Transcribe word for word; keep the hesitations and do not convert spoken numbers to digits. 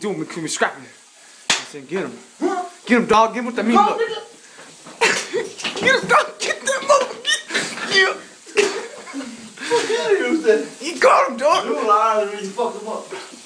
doing me, me scrapping. I said, get him. Get him, dog. Get him with the mean look. Get him, dog. Get that motherfucker. Get him. What can I use that? You got him, dog. You lied and you fucked him up.